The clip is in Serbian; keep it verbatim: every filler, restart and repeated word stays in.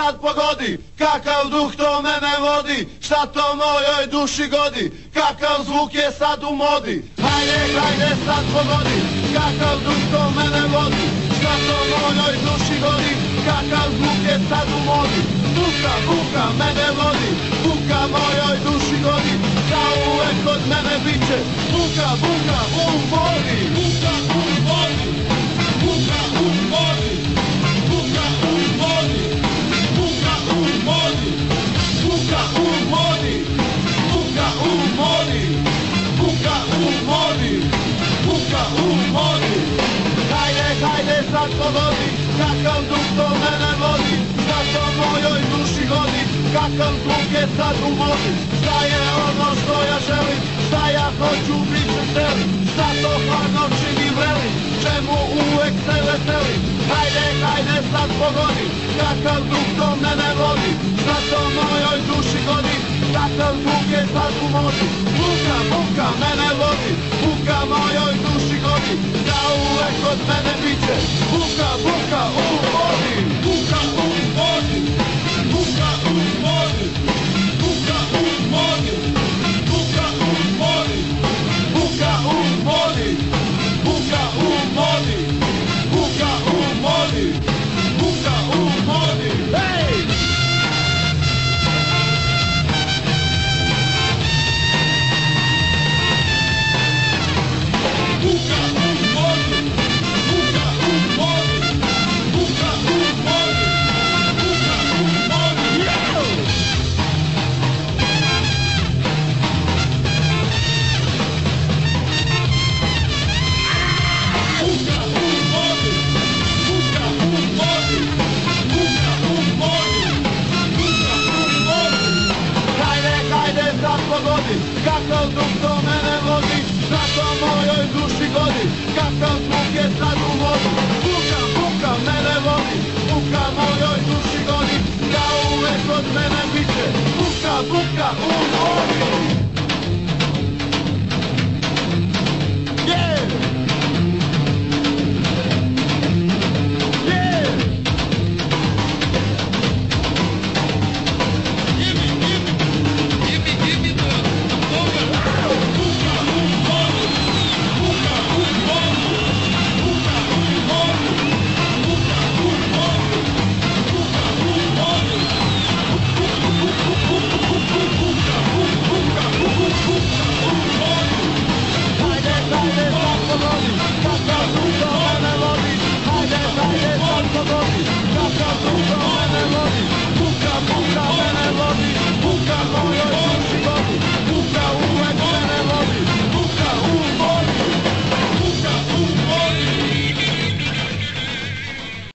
sad pogodi, kakav duh to mene vodi, šta to mojoj duši godi, kakav zvuk je sad u modi. Hajde, hajde sad pogodi, kakav duh to mene vodi, šta to mojoj duši godi, kakav zvuk je sad u modi. Buka, buka mene vodi, buka mojoj duši godi, da uvek kod mene biće. Buka, buka u vodi, buka u vodi, buka u vodi, buka u vodi, buka u vodi, buka u vodi, buka u vodi, buka u vodi, buka u vodi. Hajde, hajde sad pogodi, kakav duh to mene vodi, šta to mojoj duši godi, kakav zvuk je sad u modi. Šta je ono što ja želim, šta ja hoću bit veselim, šta to hladno čini vrelim, čemu uvek se veselim. Hajde, hajde sad pogodi, kakav duh to mene vodi, šta to mojoj duši godi, kakav zvuk je sad u modi. Buka, buka mene vodi, buka mojoj duši godi, da uvek od mene biće. Buka, buka u vodi, buka u vodi, buka u vodi, buka u vodi, buka u vodi, buka u vodi, buka u vodi, buka u vodi, buka u vodi. Hej! Buka u vodi, buka u vodi, buka u vodi, buka u vodi. Buka u vodi, buka u vodi, buka u vodi, buka u vodi. Hajde, hajde sad pogodi, kakav duh to mene vodi, šta to mojoj duši godi, kakav zvuk je sad u vodi. Buka, buka mene vodi, buka mojoj duši godi, da uvek od mene biće. Buka, buka u